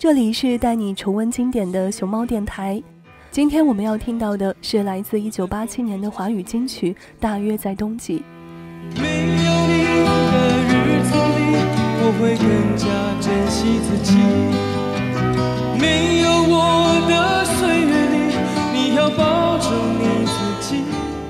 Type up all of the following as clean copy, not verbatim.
这里是带你重温经典的熊猫电台。今天我们要听到的是来自1987年的华语金曲《大约在冬季》。 没有你的日子里，我会更加珍惜自己。没有我的岁月里，你要保重你自己。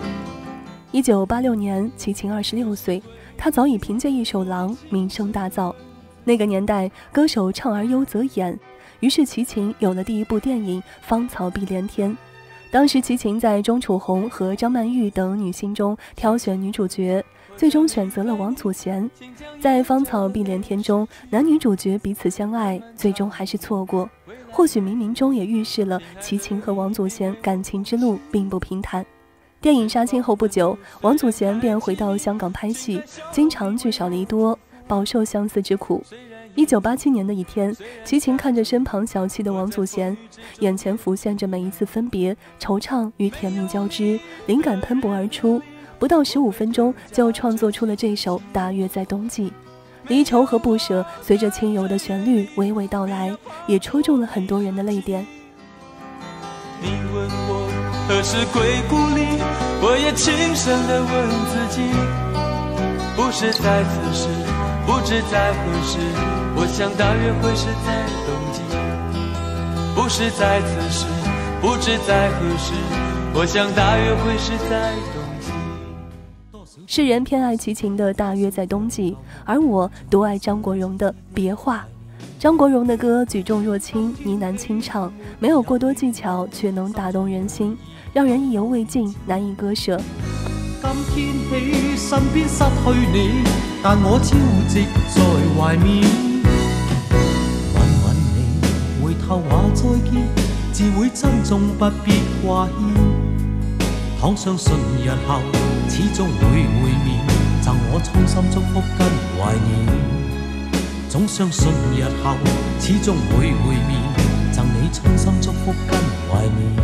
1986年，齐秦26岁，他早已凭借一首《狼》名声大噪。那个年代，歌手唱而优则演，于是齐秦有了第一部电影《芳草碧连天》。当时齐秦在钟楚红和张曼玉等女星中挑选女主角，最终选择了王祖贤。在《芳草碧连天》中，男女主角彼此相爱，最终还是错过。或许冥冥中也预示了齐秦和王祖贤感情之路并不平坦。电影杀青后不久，王祖贤便回到香港拍戏，经常聚少离多，饱受相思之苦。1987年的一天，齐秦看着身旁小憩的王祖贤，眼前浮现着每一次分别，惆怅与甜蜜交织，灵感喷薄而出。不到15分钟，就创作出了这首《大约在冬季》。离愁和不舍随着轻柔的旋律娓娓道来，也戳中了很多人的泪点。 你问我何时归故里，我也轻声地问自己，不是在此时，不知在何时，我想大约会是在冬季。不是在此时，不知在何时，我想大约会是在冬季。 世人偏爱齐秦的《大约在冬季》，而我独爱张国荣的《别话》。张国荣的歌举重若轻，呢喃清唱，没有过多技巧，却能打动人心，让人意犹未尽，难以割舍。 今天起身边失去你，但我朝夕在怀缅。吻吻你，回头话再见，自会珍重，不必挂牵。倘相信日后始终会会面，赠我衷心祝福跟怀念。总相信日後始終會會面，贈你衷心祝福跟懷念。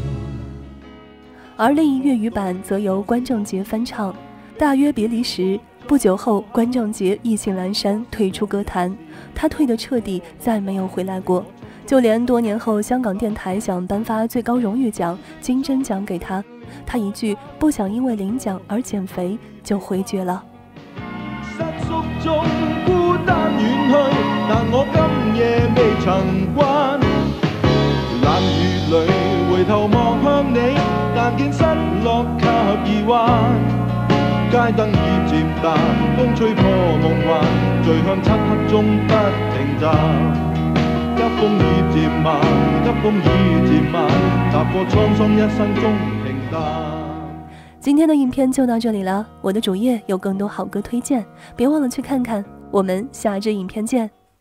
而另一粤语版则由关正杰翻唱。大约别离时，不久后关正杰意兴阑珊，退出歌坛，他退得彻底，再没有回来过。就连多年后香港电台想颁发最高荣誉奖金针奖给他，他一句不想因為領獎而減肥就回絕了。 但我今夜未曾慣，冷雨裏回頭望向你，但見失落及疑幻。街燈已漸淡，風吹破夢幻，醉向漆黑中不停站。一風已漸慢，一風已漸慢，踏過滄桑一生中平淡。 今天的影片就到这里了，我的主页有更多好歌推荐，别忘了去看看。我们下支影片见。